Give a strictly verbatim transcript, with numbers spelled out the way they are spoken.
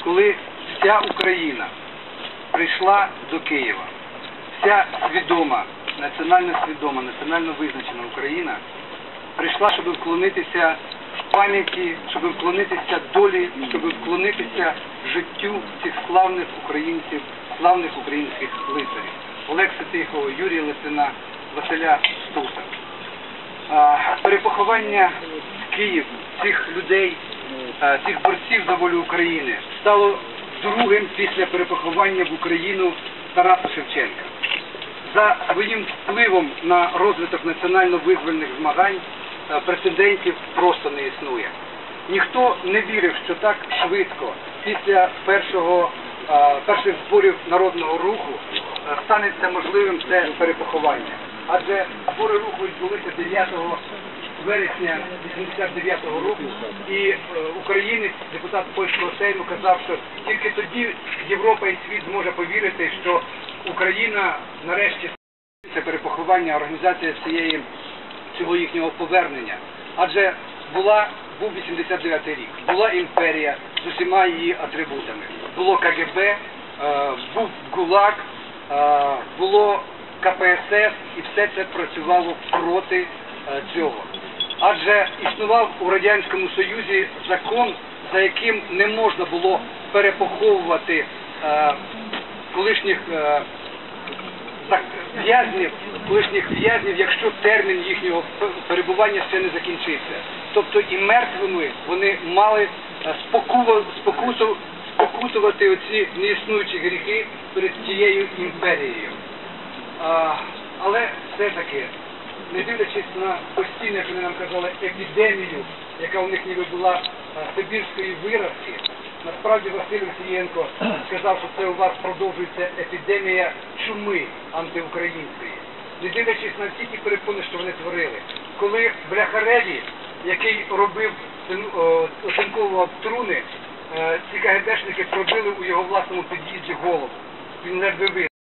коли вся Україна прийшла до Києва, вся свідома, національно свідома, національно визначена Україна прийшла, щоб вклонитися пам'яті, щоб вклонитися долі, щоб вклонитися життю цих славних українців, славних українських лицарів. Олекси Тихого, Юрія Лисина, Василя Стуса. Перепоховання в Київ цих людей, цих борців за волю України стало другим після перепоховання в Україну Тараса Шевченка. За своїм впливом на розвиток національно-визвольних змагань прецедентів просто не існує. Ніхто не вірив, що так швидко після першого, перших зборів народного руху станеться можливим це перепоховання. Адже збори руху відбулися дев'ятого вересня вісімдесят дев'ятого року, і е, українець, депутат польського сейму, казав, що тільки тоді Європа і світ зможе повірити, що Україна нарешті це перепоховання, організація цієї, цього їхнього повернення. Адже була, був вісімдесят дев'ятий рік, була імперія з усіма її атрибутами. Було КГБ, е, був ГУЛАГ, е, було ка пе ес ес, і все це працювало проти е, цього. Адже існував у Радянському Союзі закон, за яким не можна було перепоховувати е, колишніх е, в'язнів, колишніх в'язнів, якщо термін їхнього перебування ще не закінчився. Тобто і мертвими вони мали спокуту, спокутувати оці неіснуючі гріхи перед тією імперією. А, але все-таки, не дивлячись на постійну, як вони нам казали, епідемію, яка у них ніби була сибірської виразки, насправді Василь Олексієнко сказав, що це у вас продовжується епідемія чуми антиукраїнської. Не дивлячись на всі ті перепони, що вони творили. Коли Бляхареві, який робив, оцинковував труни, ці ка ге бешники пробили у його власному під'їзді голову. Він ледве вижив.